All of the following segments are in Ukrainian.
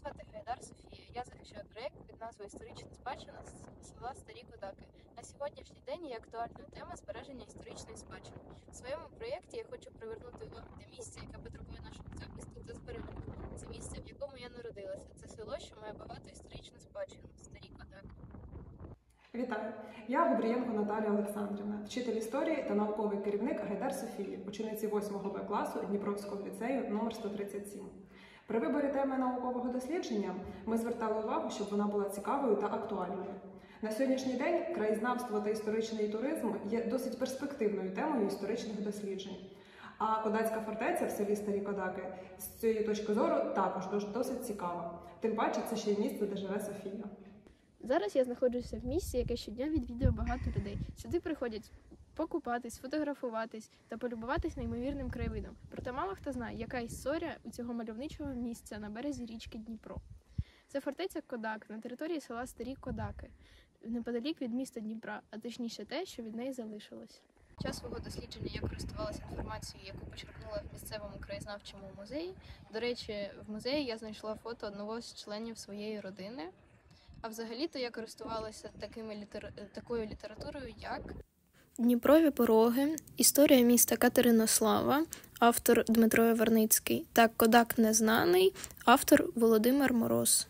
звати Гайдар Софія. Я захищаю проєкт під назвою «Історична спадщина села Старі Кодаки». На сьогоднішній день є актуальною тема збереження історичної спадщини. У своєму проєкті я хочу привернути увагу до місця, яке потребує нашого захисту та збереження. Це місце, в якому я народилася. Це село, що має багату історичну спадщину – Старі Кодаки. Вітаю! Я Губрієнко Наталія Олександрівна, вчитель історії та науковий керівник Гайдар Софії, учениці 8 Б класу Дніпровського ліцею номер 137. При виборі теми наукового дослідження ми звертали увагу, щоб вона була цікавою та актуальною. На сьогоднішній день краєзнавство та історичний туризм є досить перспективною темою історичних досліджень. А Кодацька фортеця в селі Старі Кодаки з цієї точки зору також досить цікава. Тим паче це ще й місце, де живе Софія. Зараз я знаходжуся в місці, яке щодня відвідує багато людей. Сюди приходять покупатись, фотографуватись та полюбуватись неймовірним краєвидом. Проте мало хто знає, яка історія у цього мальовничого місця на березі річки Дніпро. Це фортеця Кодак на території села Старі Кодаки, неподалік від міста Дніпра, а точніше те, що від неї залишилось. Під час свого дослідження я користувалася інформацією, яку почерпнула в місцевому краєзнавчому музеї. До речі, в музеї я знайшла фото одного з членів своєї родини. А взагалі-то я користувалася такою літературою, як «Дніпрові пороги», «Історія міста Катеринослава», автор Дмитро Яворницький, та «Кодак незнаний», автор Володимир Мороз.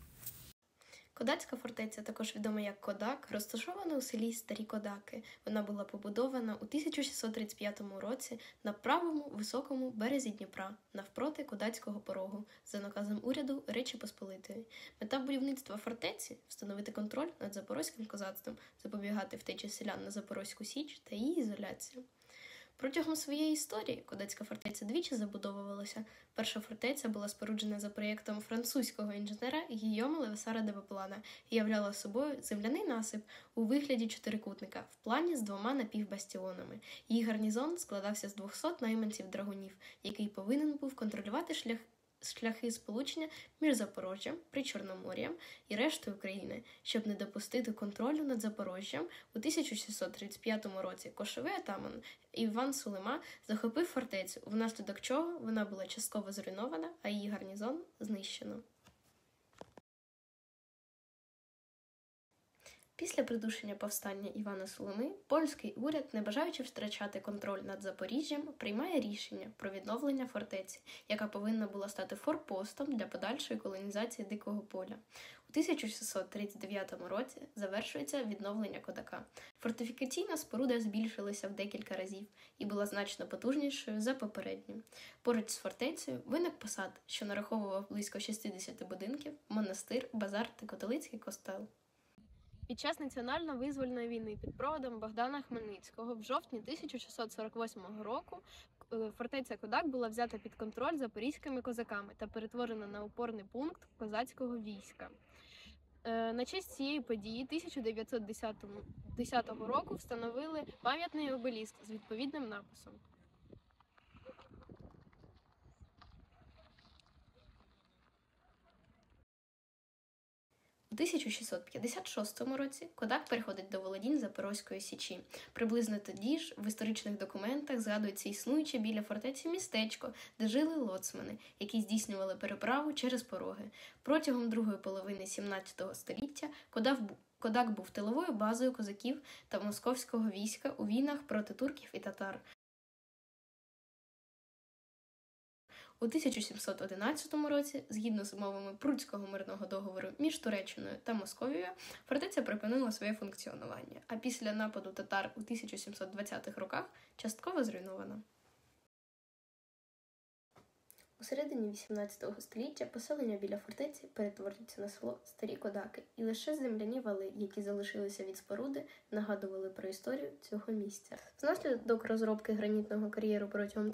Кодацька фортеця, також відома як Кодак, розташована у селі Старі Кодаки. Вона була побудована у 1635 році на правому високому березі Дніпра, навпроти Кодацького порогу, за наказом уряду Речі Посполитої. Мета будівництва фортеці – встановити контроль над запорозьким козацтвом, запобігати втечі селян на Запорозьку Січ та її ізоляцію. Протягом своєї історії Кодацька фортеця двічі забудовувалася. Перша фортеця була споруджена за проєктом французького інженера Гійома Левесара де Ваплана і являла собою земляний насип у вигляді чотирикутника в плані з двома напівбастіонами. Її гарнізон складався з 200 найманців-драгунів, який повинен був контролювати шляхи сполучення між Запорожжям, Причорномор'ям і рештою України. Щоб не допустити контролю над Запорожжям, у 1635 році кошовий атаман Іван Сулима захопив фортецю, внаслідок чого вона була частково зруйнована, а її гарнізон знищено. Після придушення повстання Івана Сулими, польський уряд, не бажаючи втрачати контроль над Запоріжжям, приймає рішення про відновлення фортеці, яка повинна була стати форпостом для подальшої колонізації Дикого поля. У 1639 році завершується відновлення Кодака. Фортифікаційна споруда збільшилася в декілька разів і була значно потужнішою за попередню. Поруч з фортецею виник посад, що нараховував близько 60 будинків, монастир, базар та католицький костел. Під час національно-визвольної війни під проводом Богдана Хмельницького в жовтні 1648 року фортеця Кодак була взята під контроль запорізькими козаками та перетворена на опорний пункт козацького війська. На честь цієї події 1910 року встановили пам'ятний обеліск з відповідним написом. У 1656 році Кодак переходить до володінь Запорозької Січі. Приблизно тоді ж в історичних документах згадується існуюче біля фортеці містечко, де жили лоцмани, які здійснювали переправу через пороги. Протягом другої половини 17 століття Кодак був тиловою базою козаків та московського війська у війнах проти турків і татар. У 1711 році, згідно з умовами Прудського мирного договору між Туреччиною та Московією, фортеця припинила своє функціонування, а після нападу татар у 1720-х роках частково зруйнована. У середині 18 століття поселення біля фортеці перетворюється на село Старі Кодаки, і лише земляні вали, які залишилися від споруди, нагадували про історію цього місця. Внаслідок розробки гранітного кар'єру протягом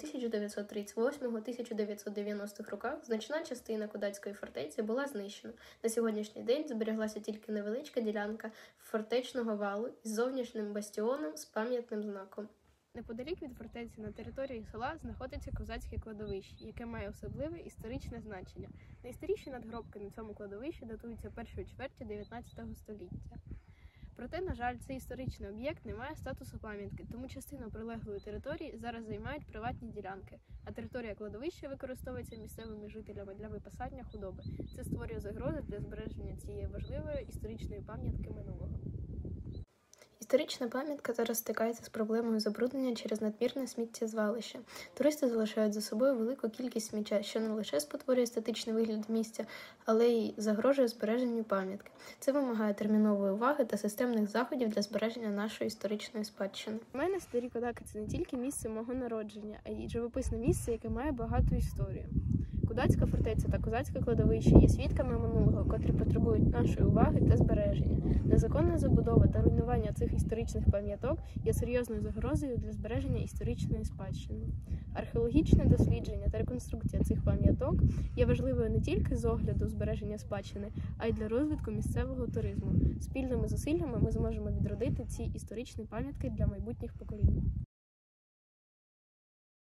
1938-1990 роках значна частина Кодацької фортеці була знищена. На сьогоднішній день збереглася тільки невеличка ділянка фортечного валу із зовнішнім бастіоном з пам'ятним знаком. Неподалік від фортеці на території села знаходиться козацьке кладовище, яке має особливе історичне значення. Найстаріші надгробки на цьому кладовищі датуються першої чверті 19 століття. Проте, на жаль, цей історичний об'єкт не має статусу пам'ятки, тому частину прилеглої території зараз займають приватні ділянки, а територія кладовища використовується місцевими жителями для випасання худоби. Це створює загрози для збереження цієї важливої історичної пам'ятки минулого. Історична пам'ятка зараз стикається з проблемою забруднення через надмірне сміттєзвалище. Туристи залишають за собою велику кількість сміття, що не лише спотворює естетичний вигляд місця, але й загрожує збереженню пам'ятки. Це вимагає термінової уваги та системних заходів для збереження нашої історичної спадщини. У мене Старі Кодаки – це не тільки місце мого народження, а й живописне місце, яке має багату історію. Кудацька фортеця та козацьке кладовище є свідками минулого, котрі потребують нашої уваги та збереження. Незаконна забудова та руйнування цих історичних пам'яток є серйозною загрозою для збереження історичної спадщини. Археологічне дослідження та реконструкція цих пам'яток є важливою не тільки з огляду збереження спадщини, а й для розвитку місцевого туризму. Спільними зусиллями ми зможемо відродити ці історичні пам'ятки для майбутніх поколінь.